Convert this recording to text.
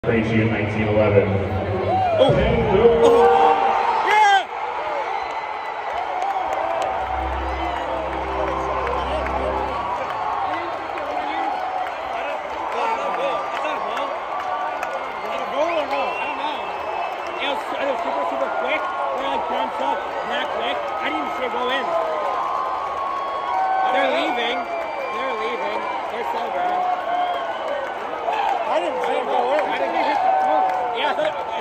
Beijing 1911. Oh! Yeah! It was super quick. They're like bounced up that quick. I didn't even see it go in. They're leaving. They're celebrating. I didn't see it go in. I didn't hit the post. Yeah,